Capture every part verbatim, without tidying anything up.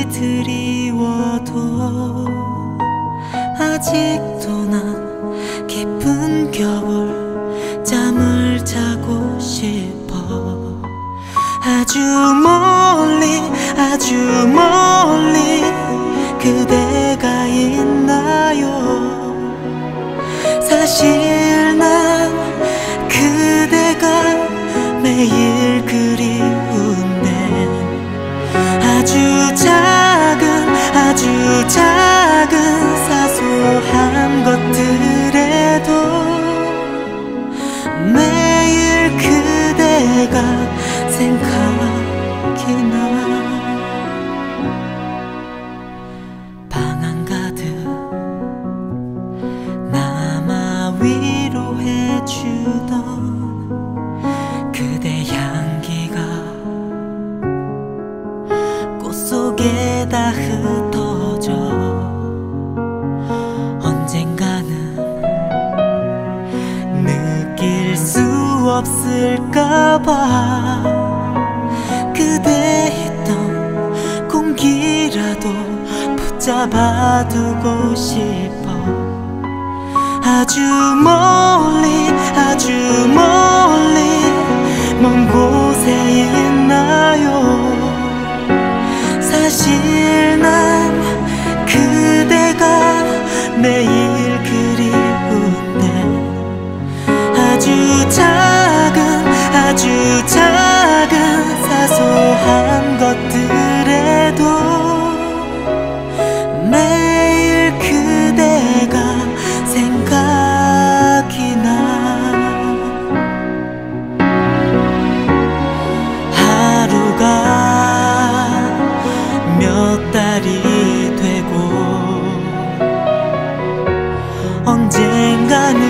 드리워도 아직도 난 깊은 겨울 잠을 자고 싶어. 아주 멀리 아주 멀리 그대가 있나요? 사실 난 그대가 매일 그리운데 아주 작은 아주 작은 사소한 것들에도 매일 그대가 생각이 나. 방 한가득 남아 위로해주던 그대 향기가 꽃 속에다 흩어져 언젠가는 느낄 수 없을까봐 그대 있던 공기라도 붙잡아두고 싶어. 아주 멀리 아주 멀리 먼 곳에 있나요? 사실 난 그대가 매일 그리운데 아주 작은 아주 작은 사소한 것들에도 매일 그대가 생각이 나. 하루가 몇 달이 되고 언젠가는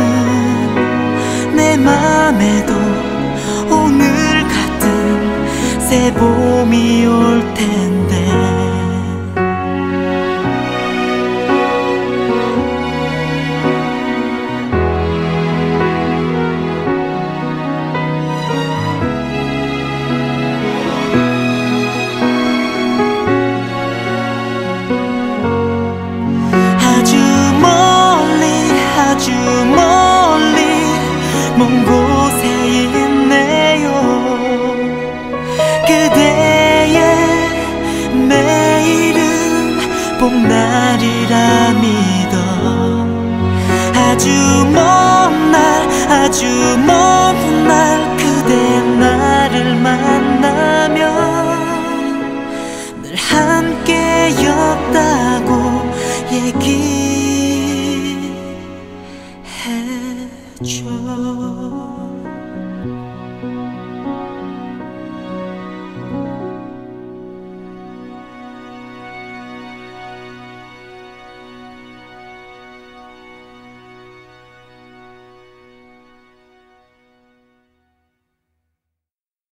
내 맘에도 오늘 같은 새 봄이 올 텐데 아주 멀리 아주 멀리 먼 곳에 있네요. 그대의 매일은 봄날이라 믿어 아주 먼 날 아주 먼 날